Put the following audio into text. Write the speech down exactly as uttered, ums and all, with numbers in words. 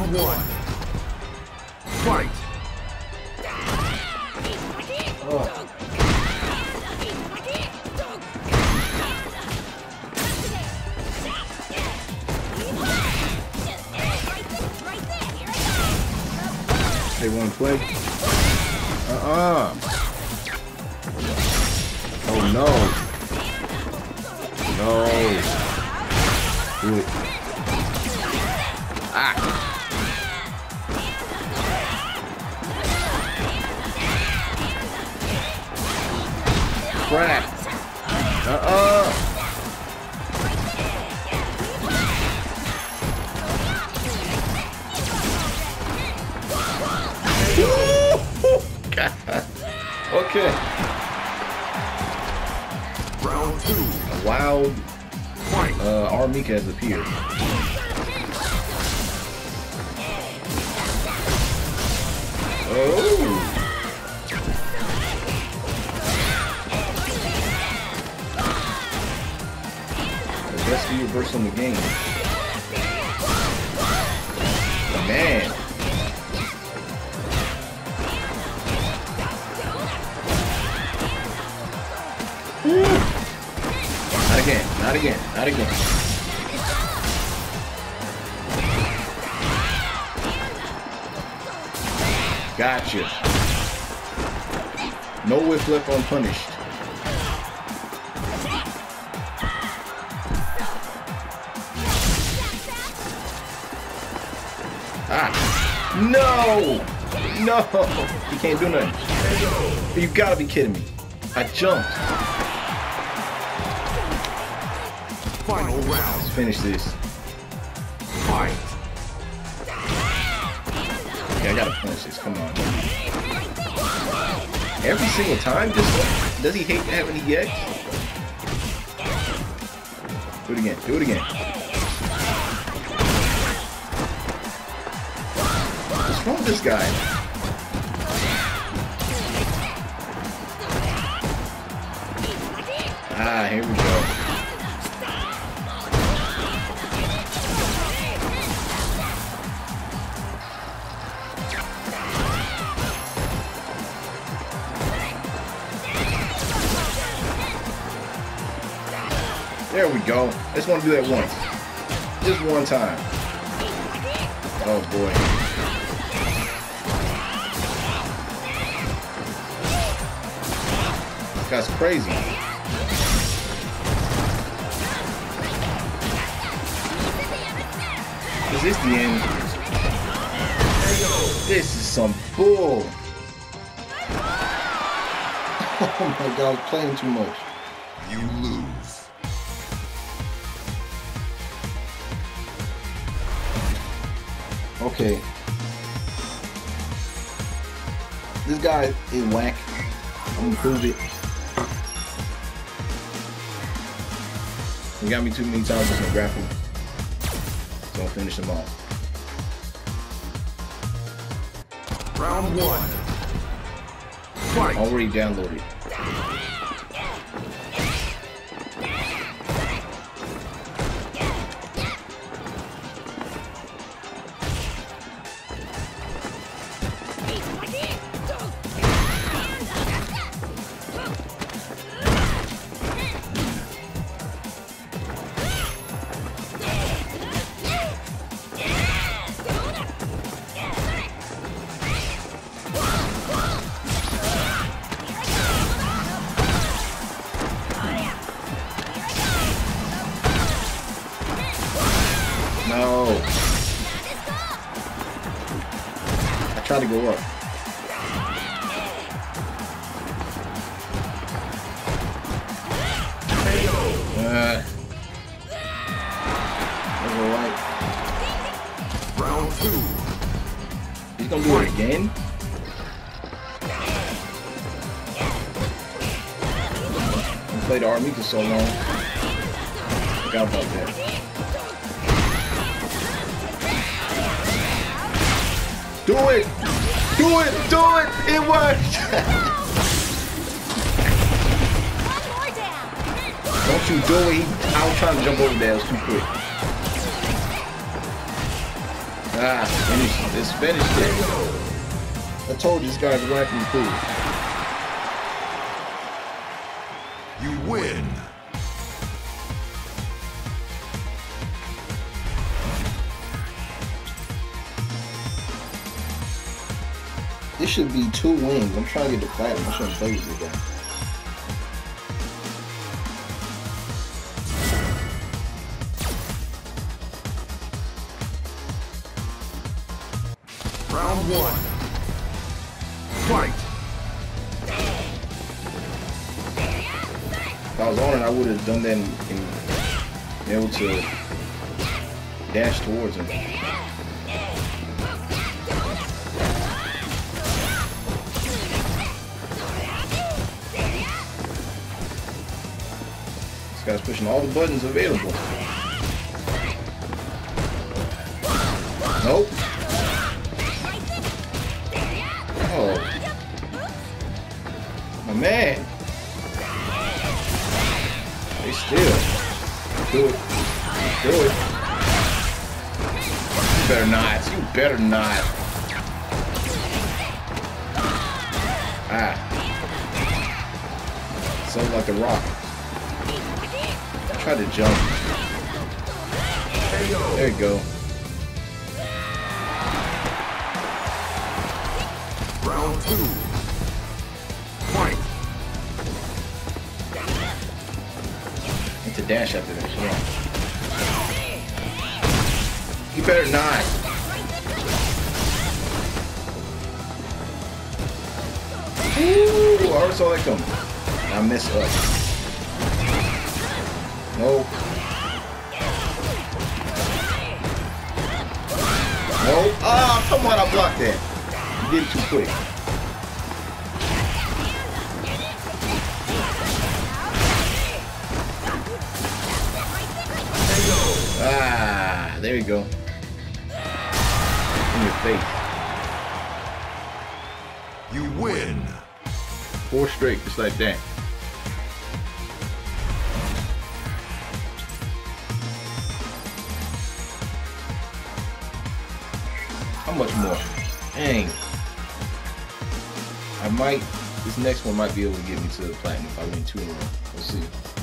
Round one. Fight. Oh. They want to play? Uh-uh. Oh, no. No. Do it. Ah. Crap. Uh-uh. Okay. Round two. A wild Fight. uh, R. Mika has appeared. Oh. The best reversal in the game. Man. Not again, not again, not again. Gotcha. No whip flip unpunished. Ah. No! No! You can't do nothing. You gotta be kidding me. I jumped. Final round. Let's finish this. Fight. Okay, I gotta finish this. Come on. Every single time? Just does he hate having E X? Do it again. Do it again. What's wrong with this guy? Ah, here we go. There we go. I just want to do that once. Just one time. Oh boy. This guy's crazy. Is this the end? This is some bull. Oh my god, I'm playing too much. You lose. Okay. This guy is whack. I'm gonna prove it. He got me too many times with my grapple. So I'll finish him off. Round one. Fight. Already downloaded. No. I tried to go up. Uh, that's alright. Round two. He's gonna do it again? I played R. Mika so long. Forgot about that. Do it! Do it! Do it! It worked! Don't you do it. I was trying to jump over there. It was too quick. Ah, finish. Let's finish it. I told you this guy's right from the pool. You win. This should be two wins. I'm trying to get the platinum. I shouldn't play with this guy. Round one. Fight. If I was on it, I would have done that and, and been able to dash towards him. This guy's pushing all the buttons available. Nope. Oh. My man. Stay still. Do it. Do it. You better not. You better not. Ah. Sounds like the Rock. Try to jump. There you go. Round two. Fight. It's a dash after this, yeah. You better not. Ooh, I already saw that coming. I messed up. No. No. Oh, come on, I blocked that. You did it too quick. Ah, there you go. In your face. You win. Four straight, just like that. How much more? Dang. I might, this next one might be able to get me to the platinum if I win two in a row. We'll see.